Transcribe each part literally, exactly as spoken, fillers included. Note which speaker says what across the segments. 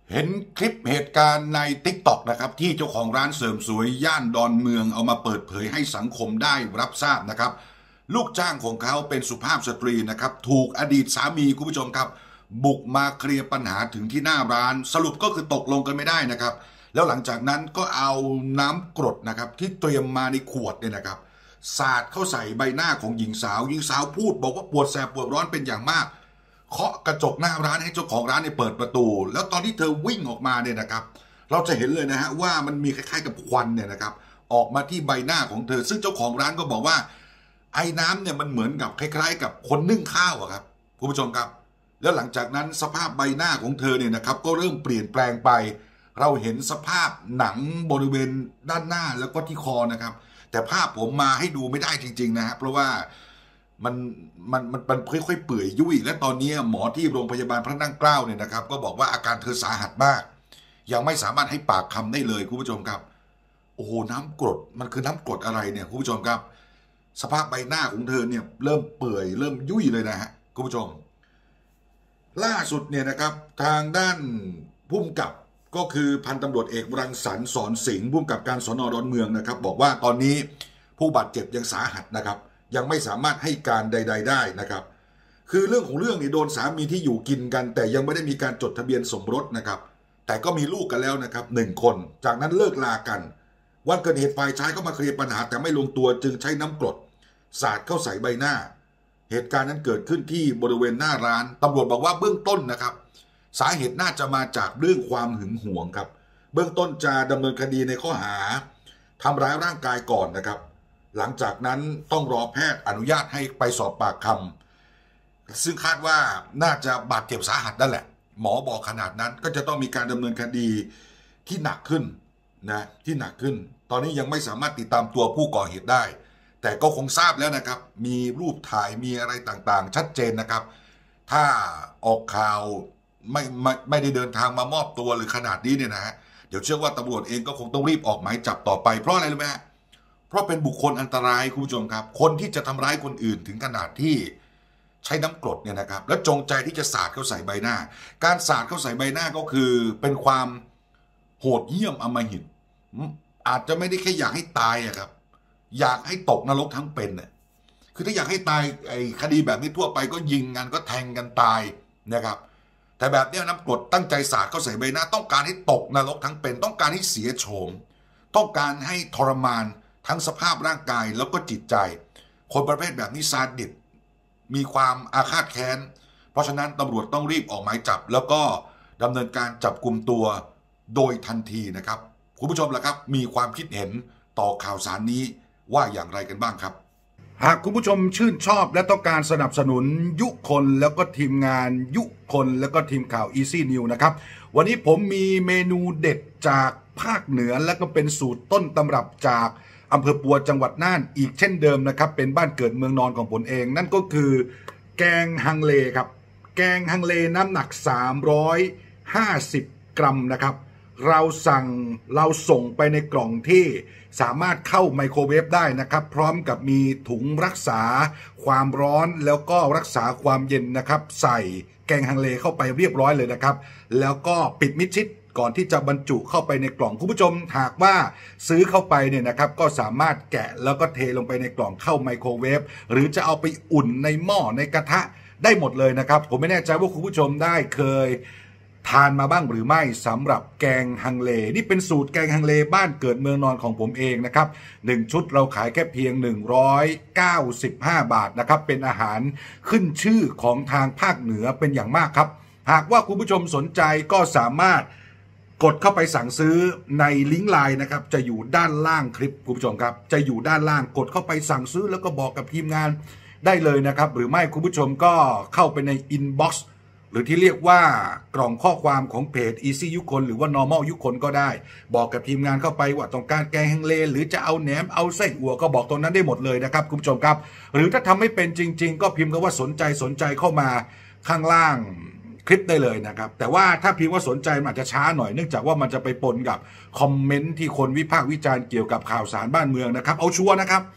Speaker 1: เห็นคลิปเหตุการณ์ใน ติ๊กต็อก นะครับที่เจ้าของร้านเสริมสวยย่านดอนเมืองเอามาเปิดเผยให้สังคมได้รับทราบนะครับลูกจ้างของเขาเป็นสุภาพสตรีนะครับถูกอดีตสามีคุณผู้ชมครับบุกมาเคลียร์ปัญหาถึงที่หน้าร้านสรุปก็คือตกลงกันไม่ได้นะครับแล้วหลังจากนั้นก็เอาน้ำกรดนะครับที่เตรียมมาในขวดเนี่ยนะครับสาดเข้าใส่ใบหน้าของหญิงสาวหญิงสาวพูดบอกว่าปวดแสบปวดร้อนเป็นอย่างมากเคาะกระจกหน้าร้านให้เจ้าของร้านเนี่ยเปิดประตูแล้วตอนที่เธอวิ่งออกมาเนี่ยนะครับเราจะเห็นเลยนะฮะว่ามันมีคล้ายๆกับควันเนี่ยนะครับออกมาที่ใบหน้าของเธอซึ่งเจ้าของร้านก็บอกว่าไอ้น้ำเนี่ยมันเหมือนกับคล้ายๆกับคนนึ่งข้าวอะครับคุณผู้ชมครับแล้วหลังจากนั้นสภาพใบหน้าของเธอเนี่ยนะครับก็เริ่มเปลี่ยนแปลงไปเราเห็นสภาพหนังบริเวณด้านหน้าแล้วก็ที่คอนะครับแต่ภาพผมมาให้ดูไม่ได้จริงๆนะฮะเพราะว่ามันมันมันมันค่อยๆเปื่อยยุ่ยและตอนนี้หมอที่โรงพยาบาลพระนั่งเกล้าเนี่ยนะครับก็บอกว่าอาการเธอสาหัสมากยังไม่สามารถให้ปากคำได้เลยคุณผู้ชมครับโอ้โหน้ำกรดมันคือน้ำกรดอะไรเนี่ยคุณผู้ชมครับสภาพใบหน้าของเธอเนี่ยเริ่มเปื่อยเริ่มยุ่ยเลยนะฮะคุณผู้ชมล่าสุดเนี่ยนะครับทางด้านผู้กำกับก็คือพันตำรวจเอกรังสรรค์สอนสิงห์ผู้กำกับการสน.ดอนเมืองนะครับบอกว่าตอนนี้ผู้บาดเจ็บยังสาหัสนะครับยังไม่สามารถให้การใดๆได้นะครับคือเรื่องของเรื่องนี่โดนสามีที่อยู่กินกันแต่ยังไม่ได้มีการจดทะเบียนสมรสนะครับแต่ก็มีลูกกันแล้วนะครับหนึ่งคนจากนั้นเลิกลากันวันเกิดเหตุฝ่ายชายก็มาเคลียร์ปัญหาแต่ไม่ลงตัวจึงใช้น้ำกรดสาดเข้าใส่ใบหน้าเหตุการณ์นั้นเกิดขึ้นที่บริเวณหน้าร้านตำรวจบอกว่าเบื้องต้นนะครับสาเหตุน่าจะมาจากเรื่องความหึงหวงครับเบื้องต้นจะดำเนินคดีในข้อหาทำร้ายร่างกายก่อนนะครับหลังจากนั้นต้องรอแพทย์อนุญาตให้ไปสอบปากคำซึ่งคาดว่าน่าจะบาดเจ็บสาหัสนั่นแหละหมอบอกขนาดนั้นก็จะต้องมีการดำเนินคดีที่หนักขึ้นนะที่หนักขึ้นตอนนี้ยังไม่สามารถติดตามตัวผู้ก่อเหตุได้แต่ก็คงทราบแล้วนะครับมีรูปถ่ายมีอะไรต่างๆชัดเจนนะครับถ้าออกข่าวไม่ไม่ไม่ได้เดินทางมามอบตัวหรือขนาดนี้เนี่ยนะฮะเดี๋ยวเชื่อว่าตำรวจเองก็คงต้องรีบออกหมายจับต่อไปเพราะอะไรรู้ไหมฮะเพราะเป็นบุคคลอันตรายคุณผู้ชมครับคนที่จะทำร้ายคนอื่นถึงขนาดที่ใช้น้ำกรดเนี่ยนะครับแล้วจงใจที่จะสาดเข้าใส่ใบหน้าการสาดเข้าใส่ใบหน้าก็คือเป็นความโหดเหี้ยมอำมหิตอาจจะไม่ได้แค่อยากให้ตายอะครับอยากให้ตกนรกทั้งเป็นเนี่ยคือถ้าอยากให้ตายไอ้คดีแบบนี้ทั่วไปก็ยิงกันก็แทงกันตายนะครับแต่แบบนี้น้ำกรดตั้งใจสาดเข้าใส่ใบหน้าต้องการให้ตกนรกทั้งเป็นต้องการให้เสียโฉมต้องการให้ทรมานทั้งสภาพร่างกายแล้วก็จิตใจคนประเภทแบบนี้ซาดิสมีความอาฆาตแค้นเพราะฉะนั้นตำรวจต้องรีบออกหมายจับแล้วก็ดำเนินการจับกลุ่มตัวโดยทันทีนะครับคุณผู้ชมล่ะครับมีความคิดเห็นต่อข่าวสารนี้ว่าอย่างไรกันบ้างครับหากคุณผู้ชมชื่นชอบและต้องการสนับสนุนยุคนแล้วก็ทีมงานยุคนแล้วก็ทีมข่าว Easy News นะครับวันนี้ผมมีเมนูเด็ดจากภาคเหนือและก็เป็นสูตรต้นตำรับจากอำเภอปัวจังหวัดน่านอีกเช่นเดิมนะครับเป็นบ้านเกิดเมืองนอนของผมเองนั่นก็คือแกงฮังเลครับแกงฮังเลน้ำหนักสามร้อยห้าสิบกรัมนะครับเราสั่งเราส่งไปในกล่องที่สามารถเข้าไมโครเวฟได้นะครับพร้อมกับมีถุงรักษาความร้อนแล้วก็รักษาความเย็นนะครับใส่แกงฮังเลเข้าไปเรียบร้อยเลยนะครับแล้วก็ปิดมิดชิดก่อนที่จะบรรจุเข้าไปในกล่องคุณผู้ชมหากว่าซื้อเข้าไปเนี่ยนะครับก็สามารถแกะแล้วก็เทลงไปในกล่องเข้าไมโครเวฟหรือจะเอาไปอุ่นในหม้อในกระทะได้หมดเลยนะครับผมไม่แน่ใจว่าคุณผู้ชมได้เคยทานมาบ้างหรือไม่สำหรับแกงฮังเลนี่เป็นสูตรแกงฮังเลบ้านเกิดเมืองนอนของผมเองนะครับหนึ่งชุดเราขายแค่เพียงหนึ่งร้อยเก้าสิบห้าบาทนะครับเป็นอาหารขึ้นชื่อของทางภาคเหนือเป็นอย่างมากครับหากว่าคุณผู้ชมสนใจก็สามารถกดเข้าไปสั่งซื้อในลิงก์ไลน์นะครับจะอยู่ด้านล่างคลิปคุณผู้ชมครับจะอยู่ด้านล่างกดเข้าไปสั่งซื้อแล้วก็บอกกับทีมงานได้เลยนะครับหรือไม่คุณผู้ชมก็เข้าไปในอินบ็อกซ์หรือที่เรียกว่ากล่องข้อความของเพจ Easy ยุคนหรือว่า Normal ยุคนก็ได้บอกกับทีมงานเข้าไปว่าต้องการแกงฮังเลหรือจะเอาแหนมเอาไส้อั่วก็บอกตรงนั้นได้หมดเลยนะครับคุณผู้ชมครับหรือถ้าทำไม่เป็นจริงๆก็พิมพ์คำว่าสนใจสนใจเข้ามาข้างล่างคลิปได้เลยนะครับแต่ว่าถ้าพิมพ์ว่าสนใจมันอาจจะช้าหน่อยเนื่องจากว่ามันจะไปปนกับคอมเมนต์ที่คนวิพากษ์วิจารณ์เกี่ยวกับข่าวสารบ้านเมืองนะครับเอาชัวร์นะครับ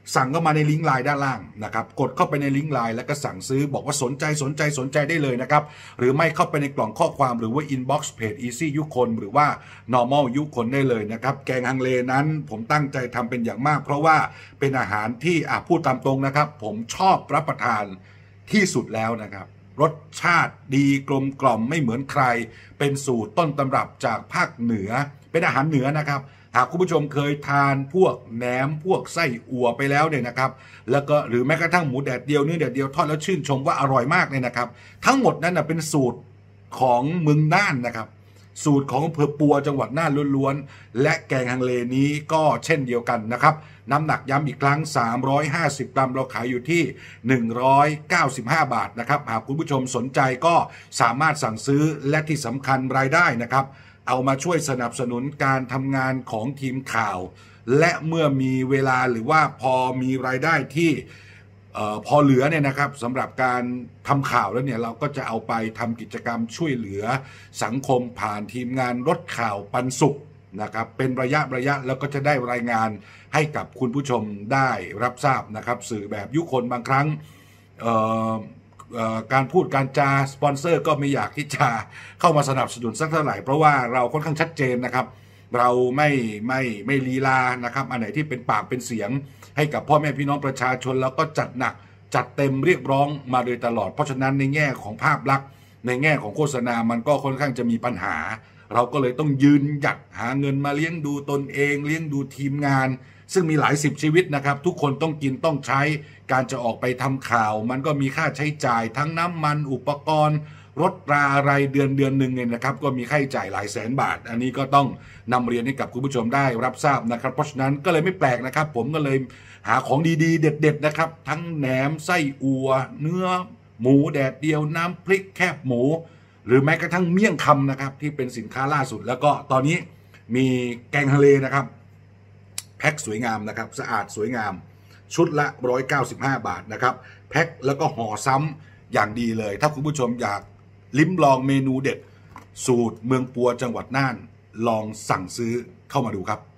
Speaker 1: สั่งเข้ามาในลิงก์ไลน์ด้านล่างนะครับกดเข้าไปในลิงก์ไลน์แล้วก็สั่งซื้อบอกว่าสนใจสนใจสนใจได้เลยนะครับหรือไม่เข้าไปในกล่องข้อความหรือว่าอินบ็อกซ์เพจ Easy ยุคนหรือว่า Normal ยุคนได้เลยนะครับแกงฮังเลนั้นผมตั้งใจทำเป็นอย่างมากเพราะว่าเป็นอาหารที่อ่ะพูดตามตรงนะครับผมชอบรับประทานที่สุดแล้วนะครับรสชาติดีกลมกล่อมไม่เหมือนใครเป็นสูตรต้นตำรับจากภาคเหนือเป็นอาหารเหนือนะครับหากคุณผู้ชมเคยทานพวกแหนมพวกไส้อั่วไปแล้วเนี่ยนะครับแล้วก็หรือแม้กระทั่งหมูแดดเดียวเนื้อแดดเดียวทอดแล้วชื่นชมว่าอร่อยมากเลยนะครับทั้งหมดนั้นนะเป็นสูตรของเมืองน่านนะครับสูตรของอำเภอปัวจังหวัดน่านล้วนๆและแกงฮังเลนี้ก็เช่นเดียวกันนะครับน้ำหนักย้ำอีกครั้งสามร้อยห้าสิบกรัมเราขายอยู่ที่หนึ่งร้อยเก้าสิบห้าบาทนะครับหากคุณผู้ชมสนใจก็สามารถสั่งซื้อและที่สำคัญรายได้นะครับเอามาช่วยสนับสนุนการทำงานของทีมข่าวและเมื่อมีเวลาหรือว่าพอมีรายได้ที่เอ่อพอเหลือเนี่ยนะครับสำหรับการทำข่าวแล้วเนี่ยเราก็จะเอาไปทำกิจกรรมช่วยเหลือสังคมผ่านทีมงานรถข่าวปันสุขนะครับเป็นระยะระยะแล้วก็จะได้รายงานให้กับคุณผู้ชมได้รับทราบนะครับสื่อแบบยุคนบางครั้งเอ่อการพูดการจาสปอนเซอร์ก็ไม่อยากที่จะเข้ามาสนับสนุนสักเท่าไหร่เพราะว่าเราค่อนข้างชัดเจนนะครับเราไม่ไม่ไม่ลีลานะครับอันไหนที่เป็นปากเป็นเสียงให้กับพ่อแม่พี่น้องประชาชนแล้วก็จัดหนักจัดเต็มเรียกร้องมาโดยตลอดเพราะฉะนั้นในแง่ของภาพลักษณ์ในแง่ของโฆษณามันก็ค่อนข้างจะมีปัญหาเราก็เลยต้องยืนหยัดหาเงินมาเลี้ยงดูตนเองเลี้ยงดูทีมงานซึ่งมีหลายสิบชีวิตนะครับทุกคนต้องกินต้องใช้การจะออกไปทำข่าวมันก็มีค่าใช้จ่ายทั้งน้ำมันอุปกรณ์รถราอะไรเดือนเดือนหนึ่งเนี่ยนะครับก็มีค่าใช้จ่ายหลายแสนบาทอันนี้ก็ต้องนำเรียนให้กับคุณผู้ชมได้รับทราบนะครับเพราะฉะนั้นก็เลยไม่แปลกนะครับผมก็เลยหาของดีๆเด็ดๆนะครับทั้งแหนมไส้อั่วเนื้อหมูแดดเดียวน้ำพริกแคบหมูหรือแม้กระทั่งเมี่ยงคำนะครับที่เป็นสินค้าล่าสุดแล้วก็ตอนนี้มีแกงทะเลนะครับแพ็คสวยงามนะครับสะอาดสวยงามชุดละหนึ่งร้อยเก้าสิบห้าบาทนะครับแพ็คแล้วก็ห่อซ้ำอย่างดีเลยถ้าคุณผู้ชมอยากลิ้มลองเมนูเด็ดสูตรเมืองปัวจังหวัดน่านลองสั่งซื้อเข้ามาดูครับ